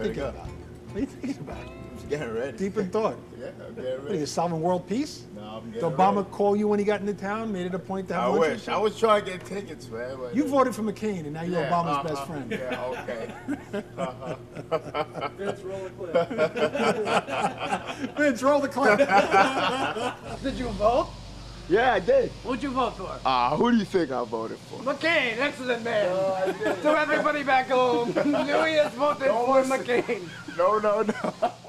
you thinking about? What are you thinking about? I'm getting ready. Deep in thought. Yeah, I'm getting ready. What are you solving world peace? No, I'm Did getting Obama ready. call you when he got into town, made it a point to have I lunch wish. with you? I was trying to get tickets, man. But You voted for McCain, and now you're Obama's best friend. Yeah, okay. Vince, roll the clip. Vince, roll the clip. Did you vote? Yeah, I did. What'd you vote for? Who do you think I voted for? McCain, excellent man. No, I didn't. To everybody back home, Louis has voted for McCain. No.